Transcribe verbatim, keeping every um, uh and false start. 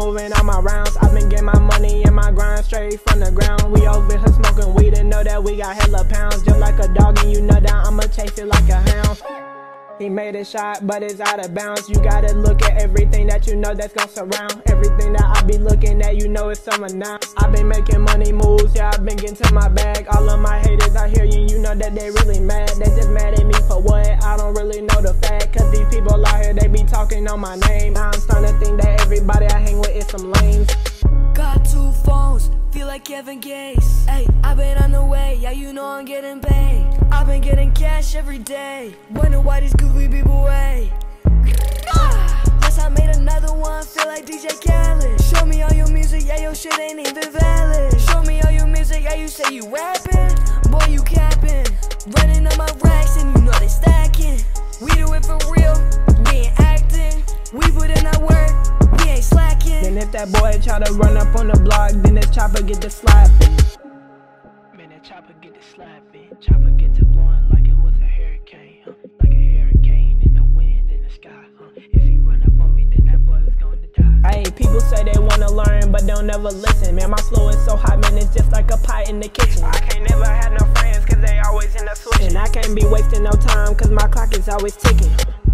moving all my rounds. I've been getting my money and my grind straight from the ground. We over here smoking weed and know that we got hella pounds. Just like a dog and you know that I'ma chase it like a hound. He made a shot, but it's out of bounds. You gotta look at everything that you know that's gonna surround. Everything that I be looking at, you know it's summer now. I've been making money moves, yeah, I've been getting to my bag. All of my haters out here, you, you know that they really mad. They just mad at me for what? I don't really know the fact. Cause these people out here, they be talking on my name. Now I'm starting to think that everybody I hang with is some lames. Got two phones, feel like Kevin Gates. Hey, I've been on the way, yeah, you know I'm getting paid. I've been getting cash every day. Wonder why these goofy people wait. Yes, I made another one, feel like D J Khaled. Show me all your music, yeah, your shit ain't even valid. Show me all your music, yeah, you say you rapping. Boy, you capping. Running on my racks and you know they stacking. We do it for real, we ain't acting. We put in our work, we ain't slacking. Then if that boy try to run up on the block, then this chopper get to slapping. Man, that chopper get to slapping. Chopper get to blowing like it was a hurricane, huh? Like a hurricane in the wind in the sky, huh? If he run up on me, then that boy is going to die. Hey, people say they wanna learn, but they'll never listen. Man, my flow is so hot, man, it's just like a pot in the kitchen. I can't never have no friends, cause they always in the switch. And I can't be wasting no time, cause my clock is always ticking.